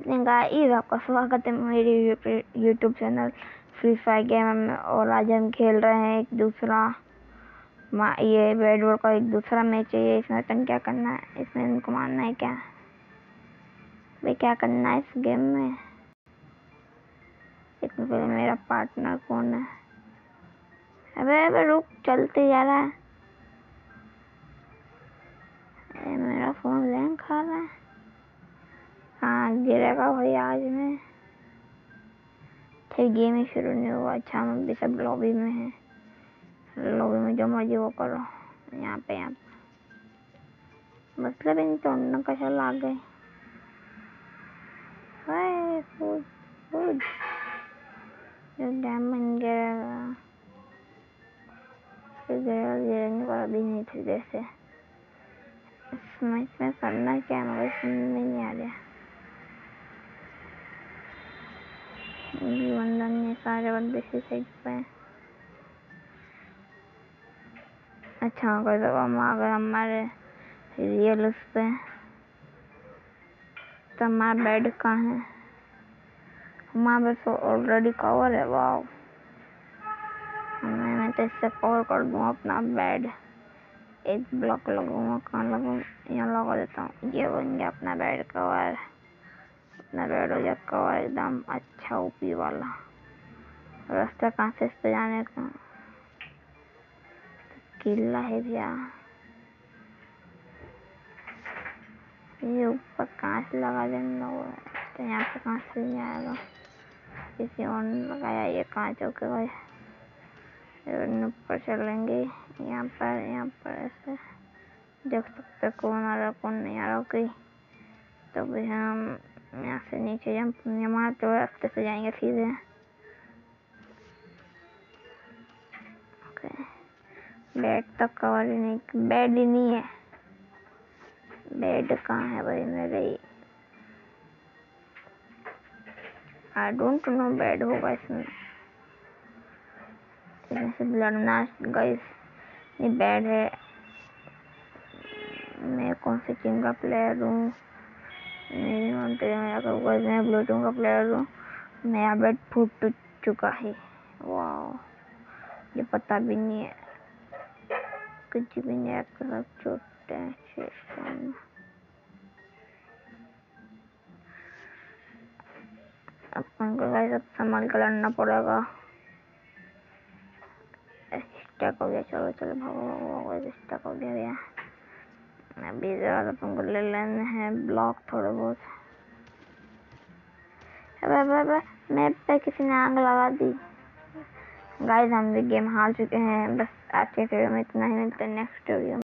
Guys आपका स्वागत है मेरे YouTube channel Free Fire game में। और आज हम खेल रहे हैं एक दूसरा ये वेयर का एक दूसरा मैच है। इसमें तन क्या करना है, इसमें इनको मारना है क्या भाई, क्या करना है इस गेम में। इसमें पहले मेरा पार्टनर कौन है? अबे रुक, चलते जा रहा है। मेरा फोन लैंग खा रहा है। हाँ गिरेगा भाई आज में। फिर गेम ही शुरू नहीं हुआ। अच्छा हम भी सब लॉबी में हैं। लॉबी में जो मर्जी वो करो। यहाँ पे मतलब इन तोड़ने का चल आ गए। जो डायमंड गिरेगा फिर गिरने वाला भी नहीं थी। जैसे इसमें करना क्या है मुझे समझ में नहीं आ रहा। बंदा ने सारे बंदे से साइड पे। अच्छा अगर हमारे रियल उस पे तो हमारा बेड कहाँ है? हमारा बेड तो ऑलरेडी कवर है। वाह, मैं तो इससे कवर कर दूँ अपना बेड। एक ब्लॉक लगाऊंगा, कहाँ लगाऊँ? यहाँ लगा देता हूँ। ये बन गया अपना बेड कवर। अपना बेड हो गया कवर एकदम अच्छा ऊपी वाला। रास्ता कहाँ से इस पे जाने का? किला है भैया। ये ऊपर कहाँ से लगा देना वो? तो यहाँ पे कहाँ से नहीं आएगा? किसी और ने लगाया। ये कहाँ चौके गए? ऊपर चलेंगे। यहाँ पर ऐसे देख सकते कौन आ रहा कौन नहीं आ रहा। ओके तो भी हम यहाँ से नीचे जंप मारते तो रास्ते से जाएंगे सीधे। ओके बेड तक कवर ही नहीं, बेड ही नहीं है। बेड कहाँ है भाई मेरे? आई डोंट नो बेड होगा इसमें से लड़ना गाइस। ये बेड है। मैं कौन सी टीम का प्लेयर हूँ नहीं मानते। मैं ब्लू टीम का प्लेयर हूँ। मेरा बेड फूट चुका है। वाह, ये पता भी नहीं है कुछ भी नहीं है। छोटे अपन को गाइस अब संभाल कर लड़ना पड़ेगा। स्टक हो गया। चलो चलो भागो। स्टक हो गया भैया। अभी ज़्यादा अपन को ले लेने हैं ब्लॉक थोड़े बहुत। अब मैप पे किसी ने आग लगा दी। गाइस हम भी गेम हार चुके हैं। बस आज के वीडियो में इतना ही। मिलते हैं नेक्स्ट वीडियो में।